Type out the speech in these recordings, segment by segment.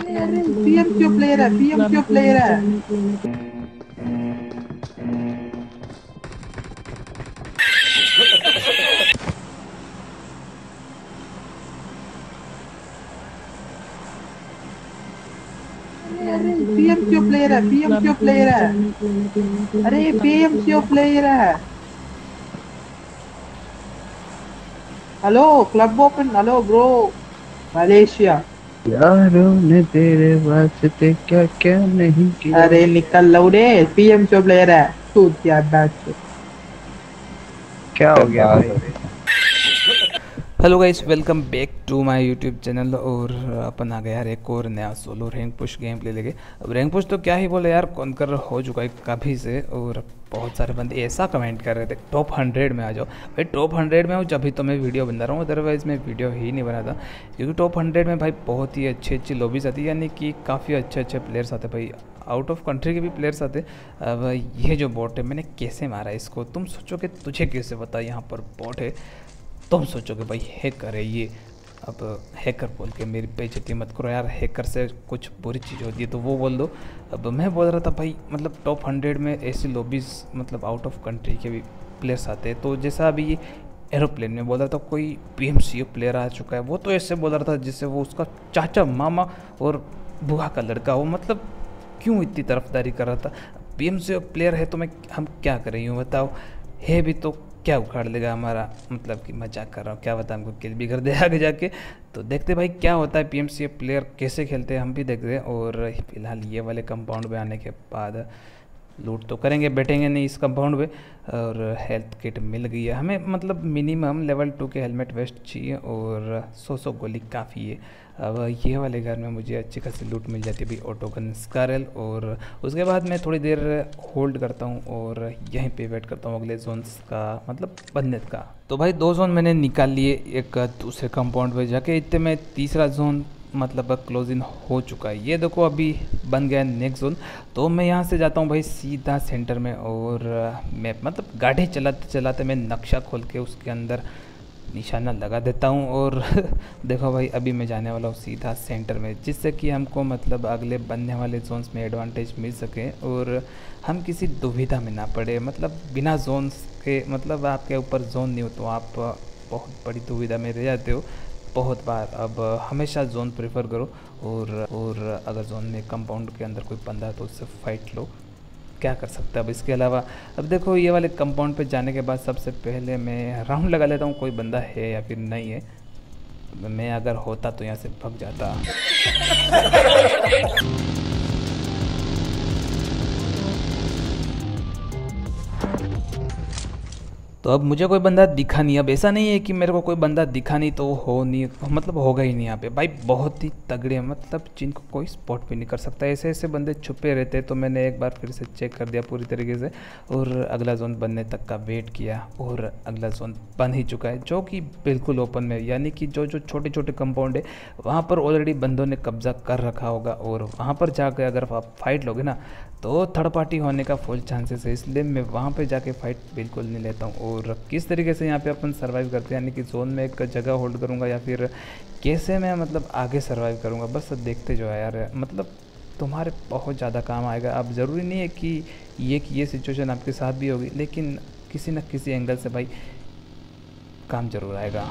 अरे पीएम क्यों प्लेयर है, पीएम क्यों प्लेयर है। अरे पीएम क्यों प्लेयर है, पीएम क्यों प्लेयर है। अरे पीएम क्यों प्लेयर है। Hello club open, hello bro. Malaysia. यारों ने तेरे वास्ते क्या क्या नहीं किया। अरे निकल लौड़े, पीएम क्यों प्लेयर है। सूद क्या बैच। क्या हो गया भाई। Hello guys, welcome back to my YouTube channel. और अपन आ गया यार एक और नया solo rank push game play लेके। अब रैंक पुश तो क्या ही बोले यार, कॉन्कर हो चुका है काफ़ी से। और बहुत सारे बंदे ऐसा कमेंट कर रहे थे टॉप 100 में आ जाओ। भाई टॉप 100 में हूँ जब तो मैं वीडियो बना रहा हूँ, अदरवाइज़ मैं वीडियो ही नहीं बनाता। क्योंकि टॉप 100 में भाई बहुत ही अच्छी अच्छी लॉबीज आती है, यानी कि काफ़ी अच्छे अच्छे प्लेयर्स आते भाई। आउट ऑफ कंट्री के भी प्लेयर्स आते। अब ये जो बॉट है मैंने कैसे मारा इसको, तुम सोचोगे तुझे कैसे पता यहाँ पर बॉट है। तुम सोचोगे भाई हैकर है ये। अब हैकर बोल के मेरी बेइज्जती मत करो यार, हैकर से कुछ बुरी चीज़ होती है तो वो बोल दो। अब मैं बोल रहा था भाई मतलब टॉप 100 में ऐसी लॉबीज़ मतलब आउट ऑफ कंट्री के भी प्लेयर्स आते हैं। तो जैसा अभी ये एरोप्लेन में बोल रहा था कोई PMCO प्लेयर आ चुका है, वो तो ऐसे बोल रहा था जिससे वो उसका चाचा मामा और बुआ का लड़का हो। मतलब क्यों इतनी तरफदारी कर रहा था। PMCO प्लेयर है तो मैं हम क्या करें यूँ बताओ। है भी तो क्या उखाड़ लेगा हमारा, मतलब कि मजाक कर रहा हूँ, क्या बता हमको किल भी कर दे आगे जाके। तो देखते भाई क्या होता है, PMCO प्लेयर कैसे खेलते हैं हम भी देखते हैं। और फिलहाल ये वाले कंपाउंड में आने के बाद लूट तो करेंगे, बैठेंगे नहीं इस कंपाउंड पे। और हेल्थ किट मिल गई है हमें, मतलब मिनिमम लेवल 2 के हेलमेट वेस्ट चाहिए और 100 गोली काफ़ी है। अब ये वाले घर में मुझे अच्छी खासी लूट मिल जाती है भाई, ऑटो गन स्कारल। और उसके बाद मैं थोड़ी देर होल्ड करता हूँ और यहीं पे वेट करता हूँ अगले जोन्स का मतलब बनने का। तो भाई 2 जोन मैंने निकाल लिए एक दूसरे कंपाउंड पे जाके, इतने में तीसरा जोन मतलब क्लोज इन हो चुका है। ये देखो अभी बन गया नेक्स्ट जोन। तो मैं यहाँ से जाता हूँ भाई सीधा सेंटर में। और मैं मतलब गाड़ी चलाते चलाते मैं नक्शा खोल के उसके अंदर निशाना लगा देता हूँ। और देखो भाई अभी मैं जाने वाला हूँ सीधा सेंटर में, जिससे कि हमको मतलब अगले बनने वाले जोन्स में एडवांटेज मिल सके और हम किसी दुविधा में ना पड़े। मतलब बिना जोन्स के मतलब आपके ऊपर जोन नहीं हो तो आप बहुत बड़ी दुविधा में रह जाते हो बहुत बार। अब हमेशा जोन प्रेफर करो। और अगर जोन में कंपाउंड के अंदर कोई बंदा है तो उससे फाइट लो, क्या कर सकते हैं। अब इसके अलावा अब देखो ये वाले कंपाउंड पे जाने के बाद सबसे पहले मैं राउंड लगा लेता हूँ कोई बंदा है या फिर नहीं है। मैं अगर होता तो यहाँ से भाग जाता। तो अब मुझे कोई बंदा दिखा नहीं। अब ऐसा नहीं है कि मेरे को कोई बंदा दिखा नहीं तो हो नहीं, मतलब होगा ही नहीं यहाँ पे भाई। बहुत ही तगड़े हैं मतलब जिनको कोई स्पॉट भी नहीं कर सकता, ऐसे ऐसे बंदे छुपे रहते हैं। तो मैंने एक बार फिर से चेक कर दिया पूरी तरीके से और अगला जोन बनने तक का वेट किया और अगला जोन बन ही चुका है, जो कि बिल्कुल ओपन में। यानी कि जो जो छोटे छोटे कंपाउंड है वहाँ पर ऑलरेडी बंदों ने कब्जा कर रखा होगा और वहाँ पर जाकर अगर आप फाइट लोगे ना तो थर्ड पार्टी होने का फुल चांसेस है। इसलिए मैं वहाँ पे जाके फाइट बिल्कुल नहीं लेता हूँ। और किस तरीके से यहाँ पे अपन सर्वाइव करते हैं, यानी कि जोन में एक जगह होल्ड करूँगा या फिर कैसे मैं मतलब आगे सर्वाइव करूँगा, बस देखते जो है यार। मतलब तुम्हारे बहुत ज़्यादा काम आएगा। अब ज़रूरी नहीं है कि ये सिचुएशन आपके साथ भी होगी, लेकिन किसी न किसी एंगल से भाई काम ज़रूर आएगा।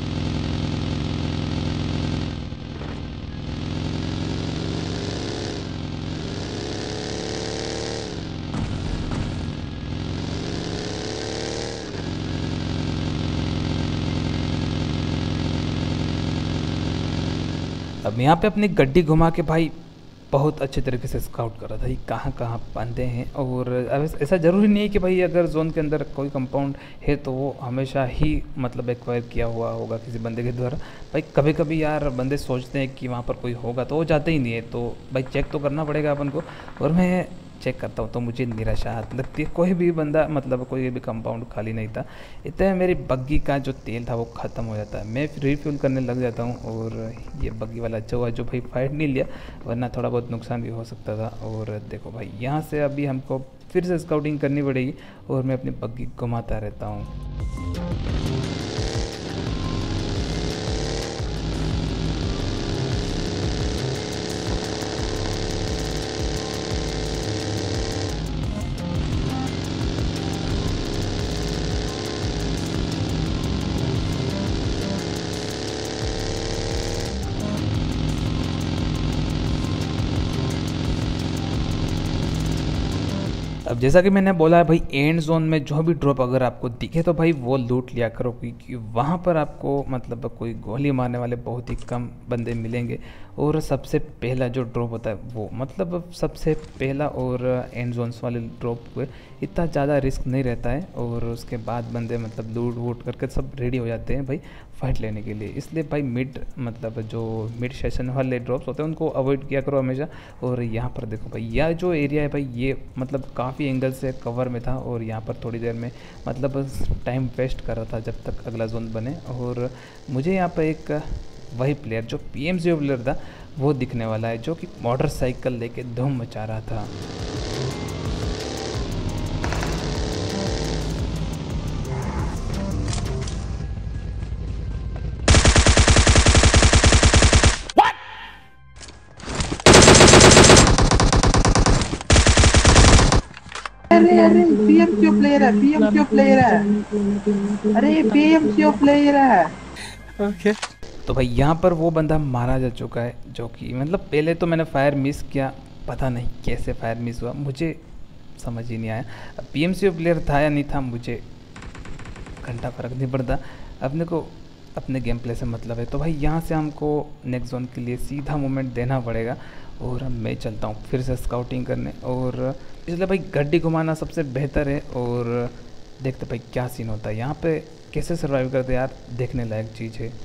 अब मैं यहाँ पे अपनी गड्डी घुमा के भाई बहुत अच्छे तरीके से स्काउट कर रहा था ये कहाँ कहाँ बंदे हैं। और अब ऐसा ज़रूरी नहीं है कि भाई अगर जोन के अंदर कोई कंपाउंड है तो वो हमेशा ही मतलब एक्वायर किया हुआ होगा किसी बंदे के द्वारा। भाई कभी कभी यार बंदे सोचते हैं कि वहाँ पर कोई होगा तो वो जाते ही नहीं है। तो भाई चेक तो करना पड़ेगा अपन को। और मैं चेक करता हूँ तो मुझे निराशा लगती है। कोई भी बंदा मतलब कोई भी कंपाउंड खाली नहीं था। इतने मेरी बग्गी का जो तेल था वो ख़त्म हो जाता है, मैं रिफ्यूल करने लग जाता हूँ। और ये बग्गी वाला अच्छा हुआ जो भाई फाइट नहीं लिया, वरना थोड़ा बहुत नुकसान भी हो सकता था। और देखो भाई यहाँ से अभी हमको फिर से स्काउटिंग करनी पड़ेगी और मैं अपनी बग्गी घुमाता रहता हूँ। अब जैसा कि मैंने बोला है भाई, एंड जोन में जो भी ड्रॉप अगर आपको दिखे तो भाई वो लूट लिया करो, क्योंकि वहाँ पर आपको मतलब कोई गोली मारने वाले बहुत ही कम बंदे मिलेंगे। और सबसे पहला जो ड्रॉप होता है वो मतलब सबसे पहला और एंड जोन्स वाले ड्रॉप पे इतना ज़्यादा रिस्क नहीं रहता है, और उसके बाद बंदे मतलब लूट वूट करके सब रेडी हो जाते हैं भाई फाइट लेने के लिए। इसलिए भाई मिड मतलब जो मिड सेशन वाले ड्रॉप्स होते हैं उनको अवॉइड किया करो हमेशा। और यहाँ पर देखो भाई, यह जो एरिया है भाई ये मतलब काफ़ी एंगल से कवर में था, और यहाँ पर थोड़ी देर में मतलब टाइम वेस्ट कर रहा था जब तक अगला जोन बने। और मुझे यहाँ पर एक वही प्लेयर जो PMCO प्लेयर था वो दिखने वाला है, जो कि मोटरसाइकिल लेके धूम मचा रहा था। अरे अरे PMCO प्लेयर है, PMCO प्लेयर है, अरे PMCO प्लेयर है। ओके तो भाई यहाँ पर वो बंदा मारा जा चुका है, जो कि मतलब पहले तो मैंने फायर मिस किया, पता नहीं कैसे फायर मिस हुआ, मुझे समझ ही नहीं आया। PMCO प्लेयर था या नहीं था मुझे घंटा फर्क नहीं पड़ता, अपने को अपने गेम प्ले से मतलब है। तो भाई यहाँ से हमको नेक्स्ट जोन के लिए सीधा मूवमेंट देना पड़ेगा, और मैं चलता हूँ फिर से स्काउटिंग करने। और इसलिए भाई गड्डी घुमाना सबसे बेहतर है, और देखते भाई क्या सीन होता है यहाँ पे, कैसे सर्वाइव करते यार, देखने लायक चीज़ है।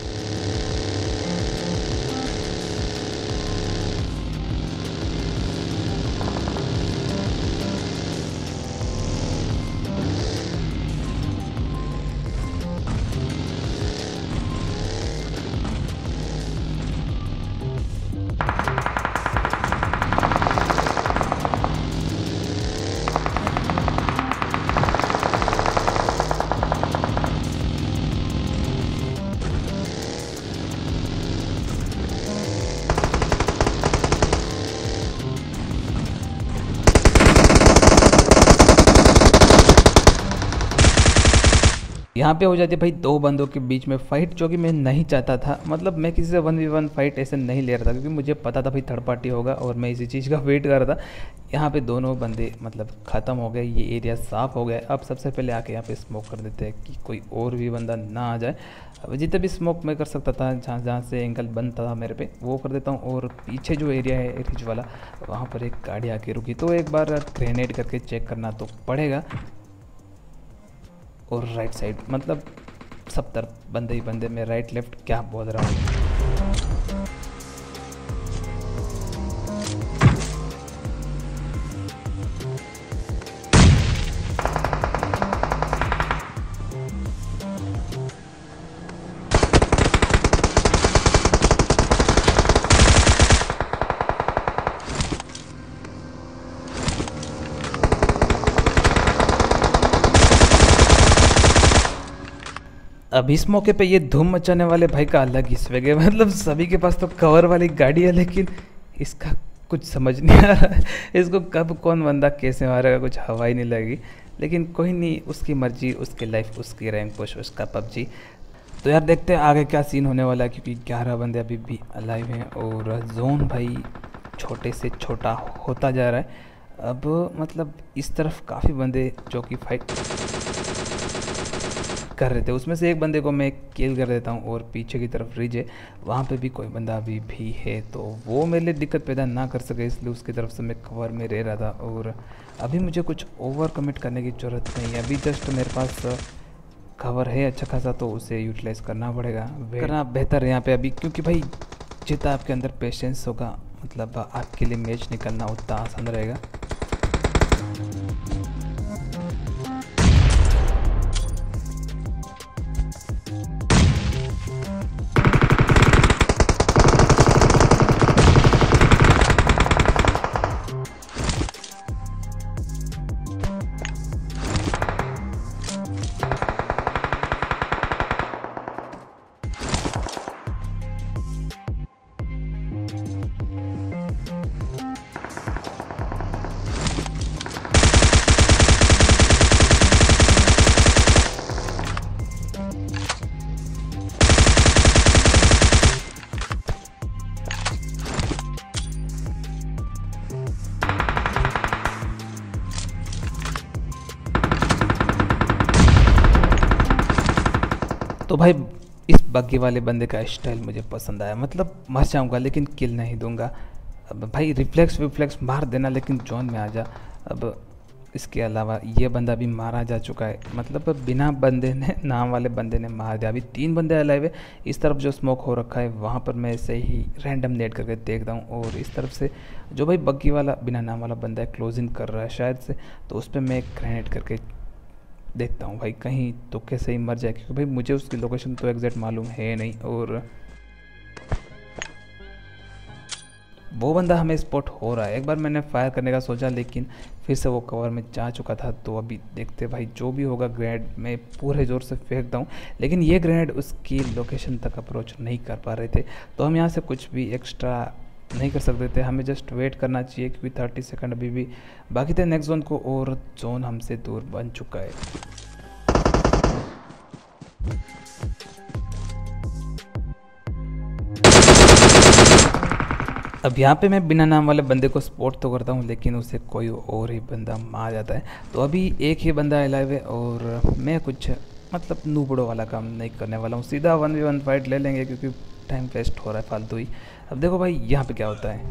यहाँ पे हो जाती है भाई दो बंदों के बीच में फाइट, जो कि मैं नहीं चाहता था। मतलब मैं किसी से 1v1 फाइट ऐसे नहीं ले रहा था, क्योंकि मुझे पता था भाई थर्ड पार्टी होगा, और मैं इसी चीज़ का वेट कर रहा था। यहाँ पे दोनों बंदे मतलब ख़त्म हो गए, ये एरिया साफ़ हो गया। अब सबसे पहले आके यहाँ पे स्मोक कर देते हैं कि कोई और भी बंदा ना आ जाए। अब जितने भी स्मोक मैं कर सकता था, जहाँ जहाँ से एंगल बनता था मेरे पे, वो कर देता हूँ। और पीछे जो एरिया है रिच वाला, वहाँ पर एक गाड़ी आके रुकी, तो एक बार ग्रेनेड करके चेक करना तो पड़ेगा। और राइट साइड मतलब सब तरफ बंदे ही बंदे, में राइट लेफ्ट क्या बोल रहा हूँ। अब इस मौके पे ये धूम मचाने वाले भाई का अलग ही स्वैग है। मतलब सभी के पास तो कवर वाली गाड़ी है, लेकिन इसका कुछ समझ नहीं आ रहा है, इसको कब कौन बंदा कैसे मारेगा, कुछ हवा ही नहीं लगी। लेकिन कोई नहीं, उसकी मर्जी, उसकी लाइफ, उसकी रैंक पुश, उसका PUBG। तो यार देखते हैं आगे क्या सीन होने वाला है, क्योंकि 11 बंदे अभी भी अलाइव हैं, और जोन भाई छोटे से छोटा होता जा रहा है। अब मतलब इस तरफ काफ़ी बंदे जो कि फाइट कर रहे थे, उसमें से एक बंदे को मैं किल कर देता हूँ, और पीछे की तरफ रिज है, वहाँ पे भी कोई बंदा अभी भी है, तो वो मेरे लिए दिक्कत पैदा ना कर सके, इसलिए उसकी तरफ से मैं कवर में रह रहा था। और अभी मुझे कुछ ओवर कमिट करने की ज़रूरत नहीं है, अभी जस्ट मेरे पास कवर है अच्छा खासा, तो उसे यूटिलाइज़ करना पड़ेगा, करना बेहतर है यहाँ पे अभी, क्योंकि भाई जितना आपके अंदर पेशेंस होगा, मतलब आपके लिए मैच निकलना उतना आसान रहेगा। तो भाई इस बग्गी वाले बंदे का स्टाइल मुझे पसंद आया, मतलब मर जाऊँगा लेकिन किल नहीं दूंगा। अब भाई रिफ्लेक्स मार देना लेकिन जोन में आ जा। अब इसके अलावा ये बंदा भी मारा जा चुका है, मतलब बिना बंदे ने, नाम वाले बंदे ने मार दिया। अभी 3 बंदे अलाइव है। इस तरफ जो स्मोक हो रखा है वहाँ पर मैं ऐसे ही रैंडम नेट करके देखता हूँ, और इस तरफ से जो भाई बग्गी वाला बिना नाम वाला बंदा है क्लोजिंग कर रहा है शायद से, तो उस पर मैं एक ग्रेनेड करके देखता हूँ भाई कहीं तो कैसे ही मर जाए, क्योंकि भाई मुझे उसकी लोकेशन तो एग्जैक्ट मालूम है नहीं। और वो बंदा हमें स्पॉट हो रहा है। एक बार मैंने फायर करने का सोचा लेकिन फिर से वो कवर में जा चुका था। तो अभी देखते भाई जो भी होगा, ग्रेनेड में पूरे ज़ोर से फेंकता हूँ, लेकिन ये ग्रेनेड उसकी लोकेशन तक अप्रोच नहीं कर पा रहे थे। तो हम यहाँ से कुछ भी एक्स्ट्रा नहीं कर सकते थे, हमें जस्ट वेट करना चाहिए, क्योंकि 30 सेकंड अभी भी बाकी थे नेक्स्ट जोन को, और जोन हमसे दूर बन चुका है। अब यहाँ पे मैं बिना नाम वाले बंदे को स्पॉट तो करता हूँ, लेकिन उसे कोई और ही बंदा मार जाता है। तो अभी एक ही बंदा अलाइव है, और मैं कुछ मतलब नूबड़ों वाला काम नहीं करने वाला हूँ, सीधा 1v1 फाइट ले लेंगे, क्योंकि टाइम वेस्ट हो रहा है फालतू ही। अब देखो भाई यहाँ पे क्या होता है,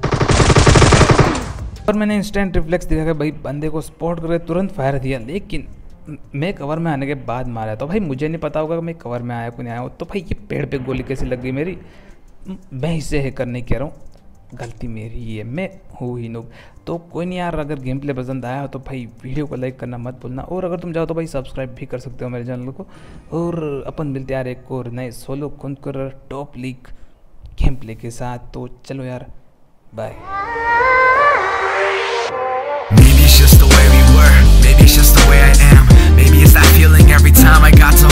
और मैंने इंस्टेंट रिफ्लेक्स दिखा के भाई बंदे को स्पॉट करके तुरंत फायर दिया, लेकिन मैं कवर में आने के बाद मारा। तो भाई मुझे नहीं पता होगा कि मैं कवर में आया को नहीं आया। तो भाई ये पेड़ पे गोली कैसे लग गई मेरी, मैं इसे हैकर नहीं कह रहा हूँ, गलती मेरी ही है, मैं हूँ ही नूब। तो कोई नहीं यार, अगर गेम प्ले पसंद आया हो तो भाई वीडियो को लाइक करना मत भूलना, और अगर तुम चाहो तो भाई सब्सक्राइब भी कर सकते हो मेरे चैनल को। और अपन मिलते यार एक और नए solo conqueror top league game play के साथ। तो चलो यार, bye. Maybe it's just the way we were, maybe it's just the way I am, maybe it's that feeling every time I got to